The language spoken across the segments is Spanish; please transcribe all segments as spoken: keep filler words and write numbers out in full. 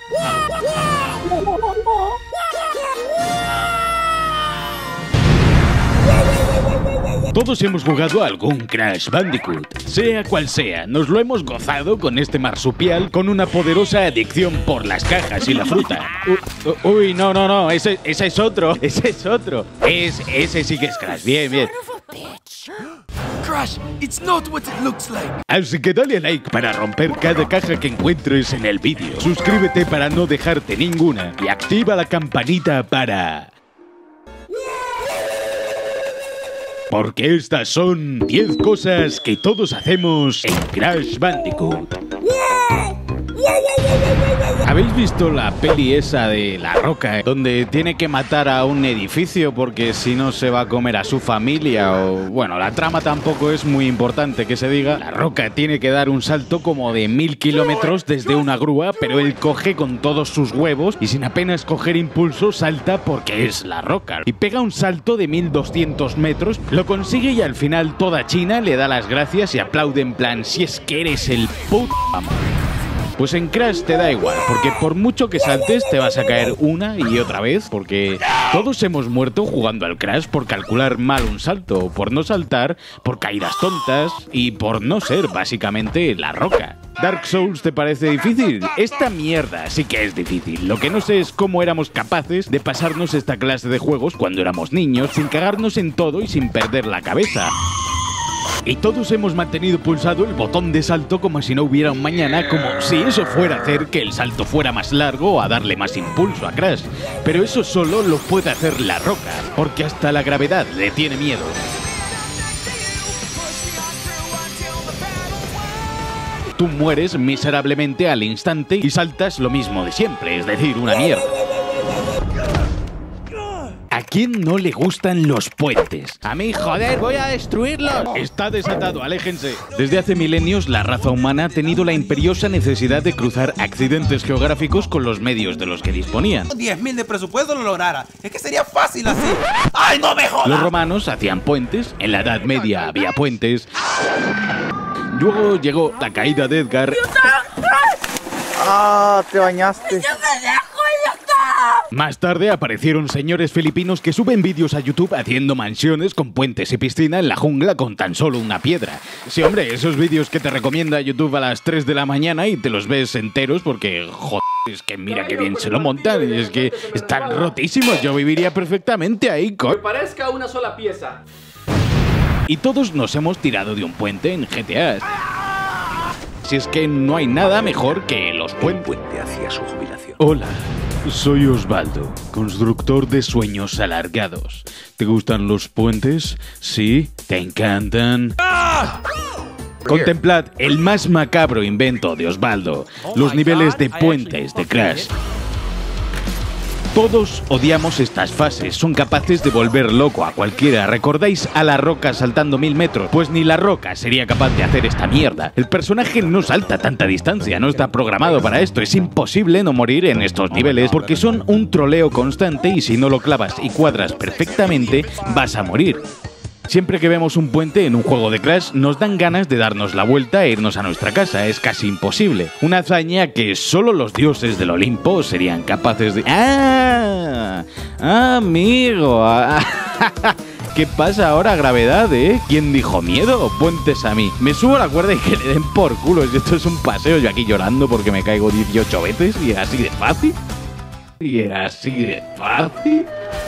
Todos hemos jugado a algún Crash Bandicoot, sea cual sea, nos lo hemos gozado con este marsupial con una poderosa adicción por las cajas y la fruta. Uh, uy, no, no, no, ese, ese es otro, ese es otro. Es, ese sí que es Crash, bien, bien. Crash, it's not what it looks like. Así que dale a like para romper cada caja que encuentres en el vídeo. Suscríbete para no dejarte ninguna y activa la campanita para... Porque estas son diez cosas que todos hacemos en Crash Bandicoot. ¿Habéis visto la peli esa de La Roca, donde tiene que matar a un edificio porque si no se va a comer a su familia? O bueno, la trama tampoco es muy importante que se diga. La Roca tiene que dar un salto como de mil kilómetros desde una grúa, pero él coge con todos sus huevos y sin apenas coger impulso salta porque es La Roca. Y pega un salto de mil doscientos metros, lo consigue y al final toda China le da las gracias y aplaude en plan, si es que eres el puto amo. Pues en Crash te da igual, porque por mucho que saltes te vas a caer una y otra vez, porque todos hemos muerto jugando al Crash por calcular mal un salto, por no saltar, por caídas tontas y por no ser básicamente La Roca. ¿Dark Souls te parece difícil? Esta mierda sí que es difícil. Lo que no sé es cómo éramos capaces de pasarnos esta clase de juegos cuando éramos niños, sin cagarnos en todo y sin perder la cabeza. Y todos hemos mantenido pulsado el botón de salto como si no hubiera un mañana, como si eso fuera a hacer que el salto fuera más largo o a darle más impulso a Crash. Pero eso solo lo puede hacer La Roca, porque hasta la gravedad le tiene miedo. Tú mueres miserablemente al instante y saltas lo mismo de siempre, es decir, una mierda. ¿A quién no le gustan los puentes? A mí, joder, voy a destruirlos. Está desatado, aléjense. Desde hace milenios la raza humana ha tenido la imperiosa necesidad de cruzar accidentes geográficos con los medios de los que disponían. diez mil de presupuesto lo lograra. Es que sería fácil así. ¡Ay, no me jodas! Los romanos hacían puentes, en la Edad Media había puentes. Luego llegó la caída de Edgar. Ah, te bañaste. Más tarde aparecieron señores filipinos que suben vídeos a YouTube haciendo mansiones con puentes y piscina en la jungla con tan solo una piedra. Sí, hombre, esos vídeos que te recomienda YouTube a las tres de la mañana y te los ves enteros porque, joder, es que mira qué bien se lo montan, es que están rotísimos, yo viviría perfectamente ahí, co... Que parezca una sola pieza. Y todos nos hemos tirado de un puente en G T A. Si es que no hay nada mejor que los puentes. Puente hacia su jubilación. Hola. Soy Osvaldo, constructor de sueños alargados. ¿Te gustan los puentes? ¿Sí? ¿Te encantan? ¡Ah! Contemplad el más macabro invento de Osvaldo, los niveles de puentes de Crash. Todos odiamos estas fases, son capaces de volver loco a cualquiera. ¿Recordáis a La Roca saltando mil metros? Pues ni La Roca sería capaz de hacer esta mierda. El personaje no salta tanta distancia, no está programado para esto. Es imposible no morir en estos niveles porque son un troleo constante y si no lo clavas y cuadras perfectamente, vas a morir. Siempre que vemos un puente en un juego de Crash, nos dan ganas de darnos la vuelta e irnos a nuestra casa. Es casi imposible. Una hazaña que solo los dioses del Olimpo serían capaces de... ¡Ah! ¡Amigo! ¿Qué pasa ahora, gravedad, eh? ¿Quién dijo miedo? Puentes a mí. Me subo a la cuerda y que le den por culo. Esto es un paseo. Yo aquí llorando porque me caigo dieciocho veces y era así de fácil. Y era así de fácil.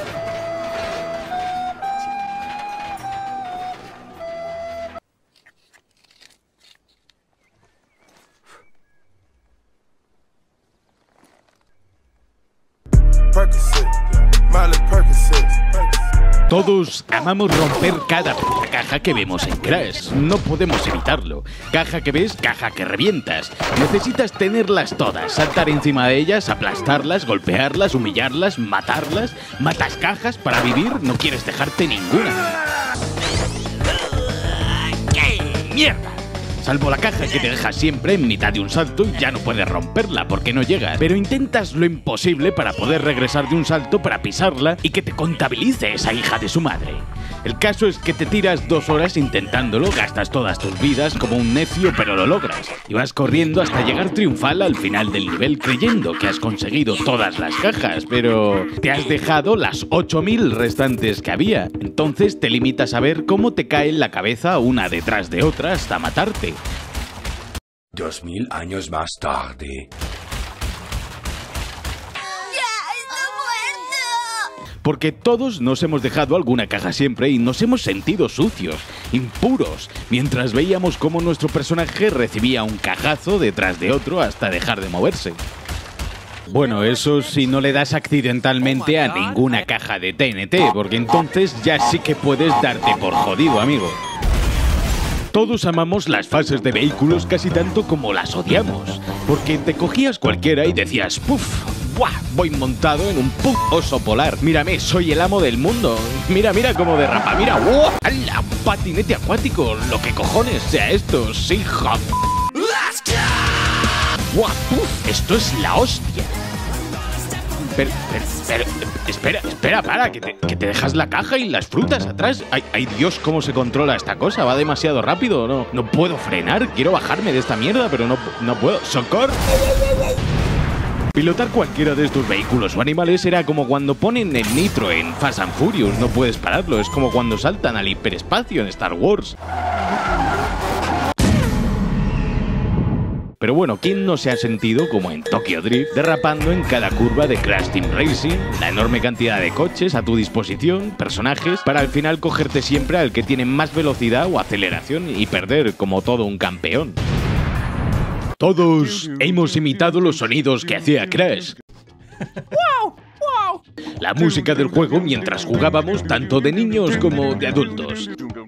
Todos amamos romper cada caja que vemos en Crash. No podemos evitarlo. Caja que ves, caja que revientas. Necesitas tenerlas todas, saltar encima de ellas, aplastarlas, golpearlas, humillarlas, matarlas. ¿Matas cajas para vivir? No quieres dejarte ninguna. ¡Qué mierda! salvo la caja que te deja siempre en mitad de un salto y ya no puedes romperla porque no llegas. Pero intentas lo imposible para poder regresar de un salto para pisarla y que te contabilice esa hija de su madre. El caso es que te tiras dos horas intentándolo, gastas todas tus vidas como un necio, pero lo logras. Y vas corriendo hasta llegar triunfal al final del nivel creyendo que has conseguido todas las cajas, pero te has dejado las ocho mil restantes que había. Entonces te limitas a ver cómo te cae en la cabeza una detrás de otra hasta matarte. Dos mil años más tarde. Porque todos nos hemos dejado alguna caja siempre y nos hemos sentido sucios, impuros, mientras veíamos cómo nuestro personaje recibía un cajazo detrás de otro hasta dejar de moverse. Bueno, eso si no le das accidentalmente a ninguna caja de T N T, porque entonces ya sí que puedes darte por jodido, amigo. Todos amamos las fases de vehículos casi tanto como las odiamos, porque te cogías cualquiera y decías, ¡puf! ¡Buah! Voy montado en un puto oso polar. Mírame, soy el amo del mundo. Mira, mira cómo derrapa. Mira, ¡wow! ¡Hala! Un patinete acuático. Lo que cojones sea esto. Sí, ja. ¡Buah! ¡Puf! Esto es la hostia. Pero, pero, pero, espera, espera, para, que te, que te dejas la caja y las frutas atrás. Ay, ay, Dios, cómo se controla esta cosa. Va demasiado rápido. No, no puedo frenar. Quiero bajarme de esta mierda, pero no, no puedo. ¡Socorro! Pilotar cualquiera de estos vehículos o animales era como cuando ponen el nitro en Fast and Furious, no puedes pararlo, es como cuando saltan al hiperespacio en Star Wars. Pero bueno, ¿quién no se ha sentido como en Tokyo Drift, derrapando en cada curva de Crash Team Racing, la enorme cantidad de coches a tu disposición, personajes, para al final cogerte siempre al que tiene más velocidad o aceleración y perder como todo un campeón? Todos hemos imitado los sonidos que hacía Crash. La música del juego mientras jugábamos, tanto de niños como de adultos.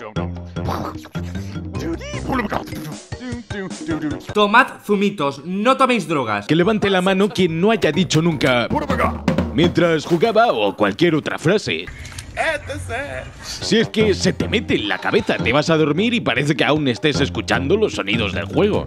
Tomad zumitos, no toméis drogas. Que levante la mano quien no haya dicho nunca mientras jugaba o cualquier otra frase. Si es que se te mete en la cabeza, te vas a dormir y parece que aún estés escuchando los sonidos del juego.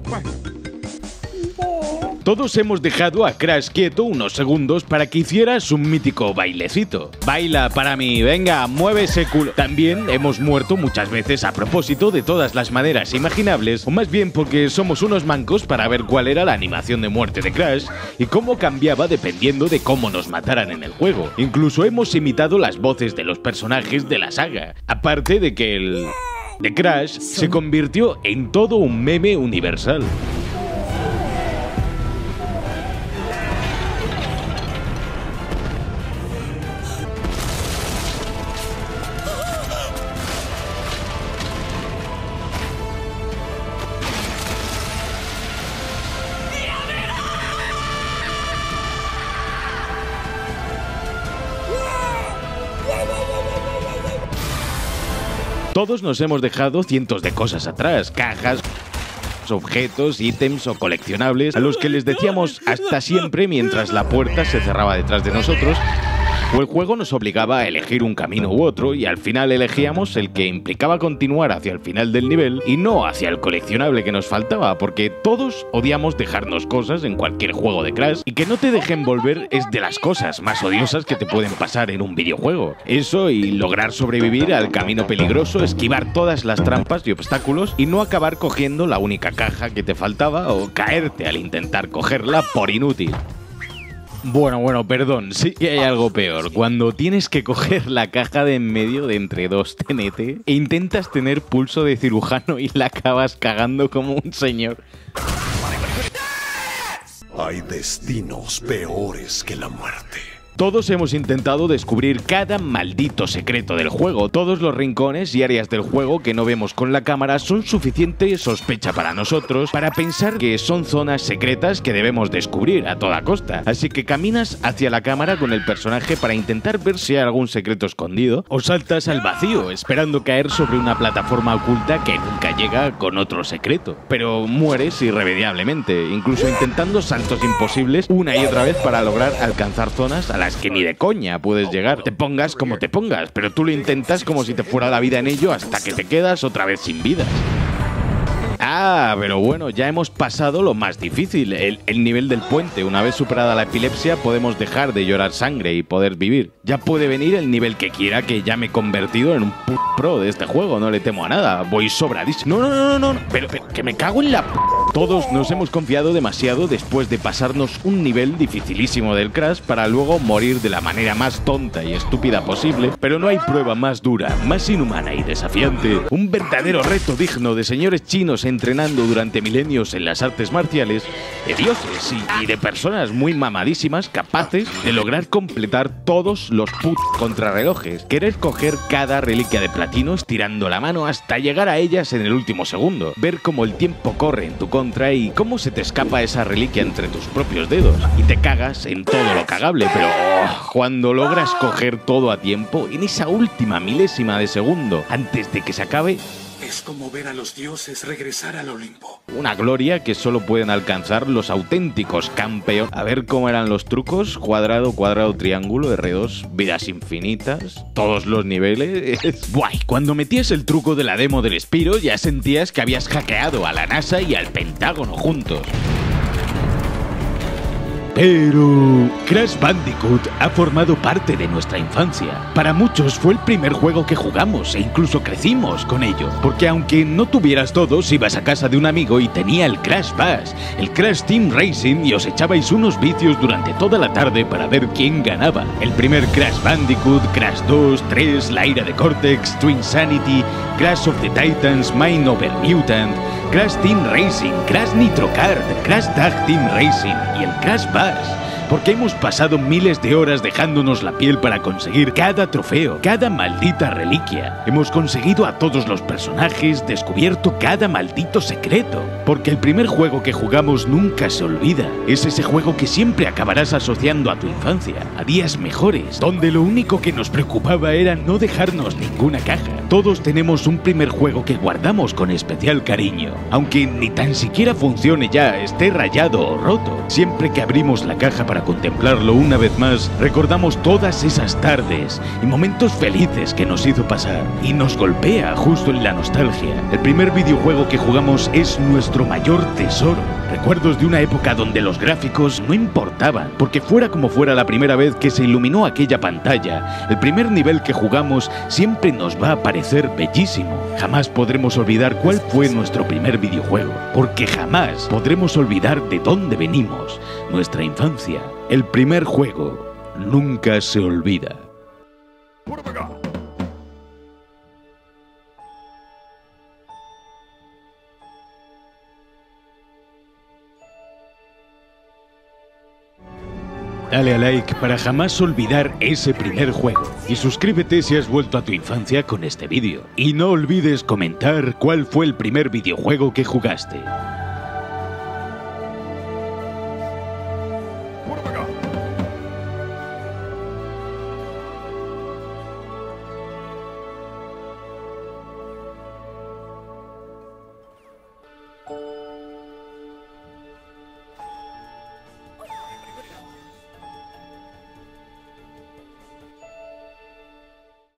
Todos hemos dejado a Crash quieto unos segundos para que hiciera su mítico bailecito. Baila para mí, venga, mueve ese culo. También hemos muerto muchas veces a propósito de todas las maneras imaginables, o más bien porque somos unos mancos para ver cuál era la animación de muerte de Crash y cómo cambiaba dependiendo de cómo nos mataran en el juego. Incluso hemos imitado las voces de los personajes de la saga. Aparte de que el de Crash se convirtió en todo un meme universal. Todos nos hemos dejado cientos de cosas atrás, cajas, objetos, ítems o coleccionables a los que les decíamos hasta siempre mientras la puerta se cerraba detrás de nosotros, o el juego nos obligaba a elegir un camino u otro y al final elegíamos el que implicaba continuar hacia el final del nivel y no hacia el coleccionable que nos faltaba, porque todos odiamos dejarnos cosas en cualquier juego de Crash y que no te dejen volver es de las cosas más odiosas que te pueden pasar en un videojuego. Eso y lograr sobrevivir al camino peligroso, esquivar todas las trampas y obstáculos y no acabar cogiendo la única caja que te faltaba o caerte al intentar cogerla por inútil. Bueno, bueno, perdón, sí que hay algo peor. Cuando tienes que coger la caja de en medio de entre dos T N T e intentas tener pulso de cirujano y la acabas cagando como un señor. Hay destinos peores que la muerte. Todos hemos intentado descubrir cada maldito secreto del juego. Todos los rincones y áreas del juego que no vemos con la cámara son suficiente sospecha para nosotros para pensar que son zonas secretas que debemos descubrir a toda costa. Así que caminas hacia la cámara con el personaje para intentar ver si hay algún secreto escondido, o saltas al vacío esperando caer sobre una plataforma oculta que nunca llega con otro secreto. Pero mueres irremediablemente, incluso intentando saltos imposibles una y otra vez para lograr alcanzar zonas a las que ni de coña puedes llegar. Te pongas como te pongas, pero tú lo intentas como si te fuera la vida en ello hasta que te quedas otra vez sin vidas. Ya, pero bueno, ya hemos pasado lo más difícil, el, el nivel del puente. Una vez superada la epilepsia podemos dejar de llorar sangre y poder vivir. Ya puede venir el nivel que quiera, que ya me he convertido en un p pro de este juego, no le temo a nada, voy sobradísimo. No, no, no, no, no, pero, pero que me cago en la p. Todos nos hemos confiado demasiado después de pasarnos un nivel dificilísimo del Crash para luego morir de la manera más tonta y estúpida posible, pero no hay prueba más dura, más inhumana y desafiante, un verdadero reto digno de señores chinos entrenando durante milenios en las artes marciales, de dioses y, y de personas muy mamadísimas capaces de lograr completar todos los putos contrarrelojes, querer coger cada reliquia de platino estirando la mano hasta llegar a ellas en el último segundo, ver cómo el tiempo corre en tu contra y cómo se te escapa esa reliquia entre tus propios dedos y te cagas en todo lo cagable, pero oh, cuando logras coger todo a tiempo, en esa última milésima de segundo antes de que se acabe, Es como ver a los dioses regresar al Olimpo. una gloria que solo pueden alcanzar los auténticos campeones. A ver cómo eran los trucos: cuadrado, cuadrado, triángulo, erre dos, vidas infinitas, todos los niveles. Guay, cuando metías el truco de la demo del Spyro ya sentías que habías hackeado a la NASA y al Pentágono juntos. Pero Crash Bandicoot ha formado parte de nuestra infancia. Para muchos fue el primer juego que jugamos e incluso crecimos con ello. Porque aunque no tuvieras todos, ibas a casa de un amigo y tenía el Crash Bash, el Crash Team Racing, y os echabais unos vicios durante toda la tarde para ver quién ganaba. El primer Crash Bandicoot, Crash dos, tres, la ira de Cortex, Twinsanity, Crash of the Titans, Mind Over Mutant, Crash Team Racing, Crash Nitro Kart, Crash Tag Team Racing y el Crash Bash. Porque hemos pasado miles de horas dejándonos la piel para conseguir cada trofeo, cada maldita reliquia. Hemos conseguido a todos los personajes, descubierto cada maldito secreto. Porque el primer juego que jugamos nunca se olvida. Es ese juego que siempre acabarás asociando a tu infancia, a días mejores, donde lo único que nos preocupaba era no dejarnos ninguna caja. Todos tenemos un primer juego que guardamos con especial cariño, aunque ni tan siquiera funcione ya, esté rayado o roto. Siempre que abrimos la caja para contemplarlo una vez más, recordamos todas esas tardes y momentos felices que nos hizo pasar, y nos golpea justo en la nostalgia. El primer videojuego que jugamos es nuestro mayor tesoro. Recuerdos de una época donde los gráficos no importaban, porque fuera como fuera la primera vez que se iluminó aquella pantalla, el primer nivel que jugamos siempre nos va a parecer bellísimo. Jamás podremos olvidar cuál fue nuestro primer videojuego, porque jamás podremos olvidar de dónde venimos, nuestra infancia. El primer juego nunca se olvida. Dale a like para jamás olvidar ese primer juego. Y suscríbete si has vuelto a tu infancia con este vídeo. Y no olvides comentar cuál fue el primer videojuego que jugaste.